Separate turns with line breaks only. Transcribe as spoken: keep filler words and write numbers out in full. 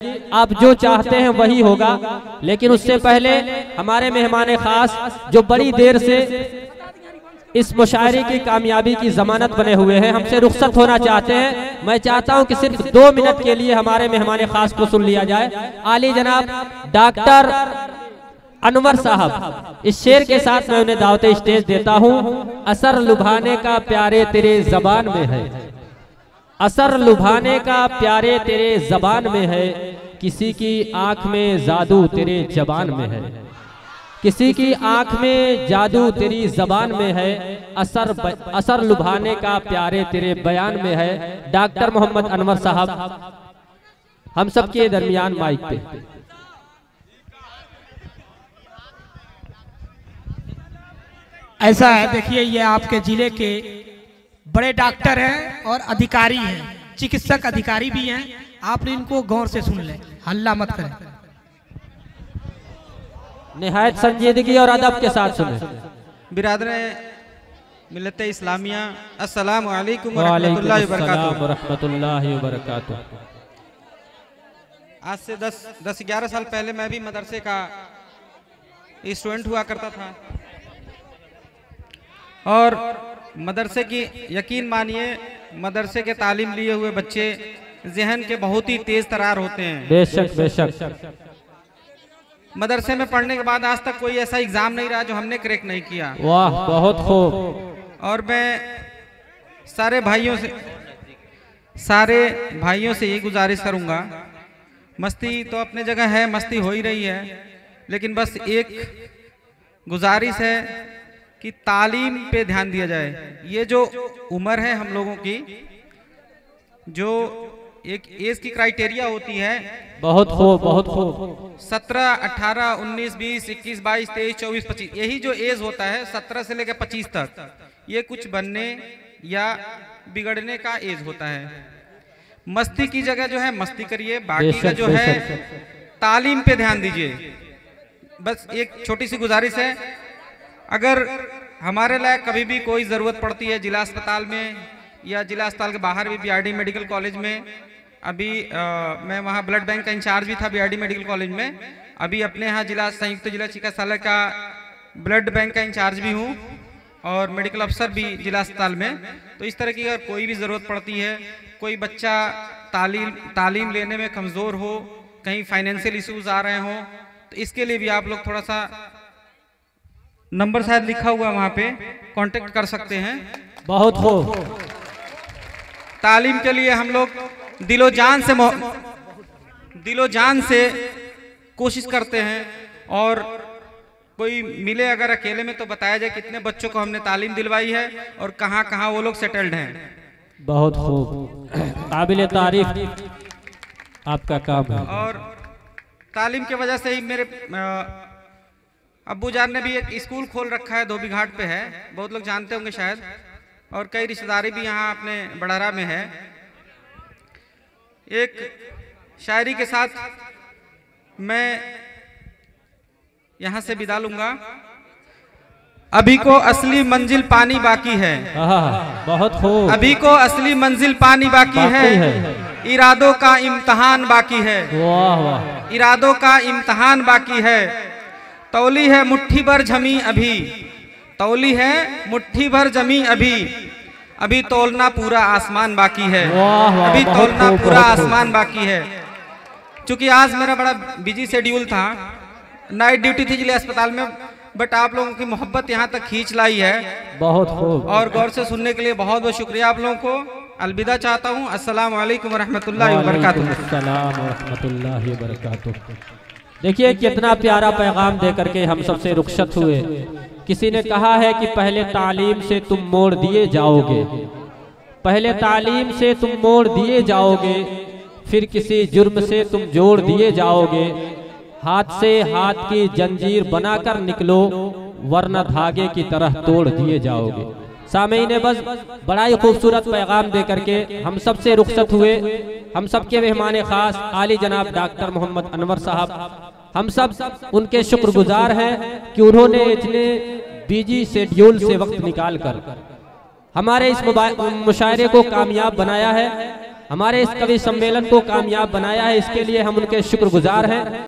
आप जो चाहते हैं वही होगा। लेकिन उससे पहले हमारे मेहमान खास जो बड़ी देर से इस मुशायरे की कामयाबी की जमानत बने हुए हैं, हमसे रुखसत होना चाहते हैं। मैं चाहता हूं कि सिर्फ दो मिनट के लिए हमारे मेहमान खास को सुन लिया जाए। आली जनाब डॉक्टर अनवर साहब, इस शेर के साथ मैं उन्हें दावत स्टेज देता हूं। असर लुभाने का प्यारे तेरे जबान में है, असर लुभाने का प्यारे तेरे जबान में है, किसी की आंख में जादू तेरे जबान में है, किसी की आंख में जादू तेरी जबान में है, असर ब, असर लुभाने का प्यारे तेरे बयान में है। डॉक्टर मोहम्मद अनवर साहब हम सबके दरमियान माइक पे।
ऐसा है, देखिए ये आपके जिले के बड़े डॉक्टर हैं और अधिकारी हैं, चिकित्सक अधिकारी भी हैं। आप इनको गौर से सुन लें, हल्ला मत करें,
निहायत संजीदगी और अदब के साथ सुने।
बिरादर मिल्लत इस्लामिया, अस्सलाम वालेकुम रहमतुल्लाहि व बरकातुहू। आज से दस दस ग्यारह साल पहले मैं भी मदरसे का स्टूडेंट हुआ करता था और मदरसे की यकीन मानिए मदरसे के तालीम लिए हुए बच्चे जहन के बहुत ही तेज तरार होते हैं।
बेशक बेशक।
मदरसे में पढ़ने के बाद आज तक कोई ऐसा एग्जाम नहीं रहा जो हमने क्रैक नहीं किया।
वाह, बहुत खूब।
और मैं सारे भाइयों से सारे भाइयों से ये गुजारिश करूंगा, मस्ती तो अपने जगह है, मस्ती हो ही रही है, लेकिन बस एक गुजारिश है कि तालीम पे ध्यान दिया जाए। ये जो उम्र है हम लोगों की, जो एक एज की क्राइटेरिया होती है,
बहुत खूब बहुत खूब।
सत्रह अठारह उन्नीस बीस इक्कीस बाईस तेईस चौबीस पच्चीस, यही जो एज होता है सत्रह से लेकर पच्चीस तक, ये कुछ बनने या बिगड़ने का एज होता है। मस्ती की जगह जो है मस्ती करिए, बाकी का जो है तालीम पे ध्यान दीजिए। बस एक छोटी सी गुजारिश है, अगर हमारे लायक कभी भी कोई ज़रूरत पड़ती है जिला अस्पताल में या जिला अस्पताल के बाहर भी बीआरडी मेडिकल कॉलेज में, अभी आ, मैं वहाँ ब्लड बैंक का इंचार्ज भी था बीआरडी मेडिकल कॉलेज में, अभी अपने यहाँ जिला संयुक्त जिला चिकित्सालय का ब्लड बैंक का इंचार्ज भी हूँ और मेडिकल अफसर भी जिला अस्पताल में। तो इस तरह की अगर कोई भी ज़रूरत पड़ती है, कोई बच्चा तालीम तालीम लेने में कमज़ोर हो, कहीं फाइनेंशियल इशूज़ आ रहे हों, तो इसके लिए भी आप लोग थोड़ा सा नंबर शायद लिखा हुआ वहां पे कांटेक्ट कर सकते हैं।
बहुत हो।
तालीम के लिए हम लोग दिलो जान से दिलो जान से कोशिश करते हैं और कोई मिले अगर अकेले में तो बताया जाए कितने बच्चों को हमने तालीम दिलवाई है और कहां कहां वो लोग सेटल्ड हैं।
बहुत खूब, काबिल तारीफ आपका काम है।
और तालीम की वजह से ही मेरे अब्बू जान ने भी एक स्कूल खोल रखा है, धोबी घाट पे है, बहुत लोग जानते होंगे शायद, और कई रिश्तेदारी भी यहाँ अपने बड़ारा में है। एक शायरी के साथ मैं यहाँ से विदा लूंगा। अभी को असली मंजिल पानी बाकी है,
बहुत खूब।
अभी को असली मंजिल पानी बाकी, बाकी है, है। इरादों का इम्तहान बाकी है,
वाह वाह।
इरादों का इम्तहान बाकी है, तौली है मुट्ठी भर जमी अभी, तौली है मुट्ठी भर जमी अभी, अभी तोलना पूरा आसमान बाकी है, अभी तोलना पूरा आसमान बाकी है। क्योंकि आज मेरा बड़ा बिजी शेड्यूल था, नाइट ड्यूटी थी जिले अस्पताल में, बट आप लोगों की मोहब्बत यहाँ तक खींच लाई है,
बहुत खूब।
और गौर से सुनने के लिए बहुत बहुत शुक्रिया आप लोगों को। अलविदा चाहता हूँ। अस्सलाम वालेकुम रहमतुल्लाहि व बरकातुहू।
देखिए कितना प्यारा पैगाम दे करके हम सबसे रुखसत हुए। किसी ने कहा है कि पहले तालीम से तुम मोड़ दिए जाओगे, पहले तालीम से तुम मोड़ दिए जाओगे, फिर किसी जुर्म से तुम जोड़ दिए जाओगे, हाथ से हाथ की जंजीर बनाकर निकलो वरना धागे की तरह तोड़ दिए जाओगे। सामईने बस बड़ा ही खूबसूरत पैगाम दे करके हम सबसे रुखसत हुए। हम सबके मेहमान खास आली जनाब डॉक्टर मोहम्मद अनवर साहब, हम सब उनके शुक्रगुजार हैं कि उन्होंने इतने बिजी शेड्यूल से वक्त निकाल कर हमारे इस मुशायरे को कामयाब बनाया है। हमारे इस कवि सम्मेलन को कामयाब बनाया है, इसके लिए हम उनके शुक्रगुजार हैं।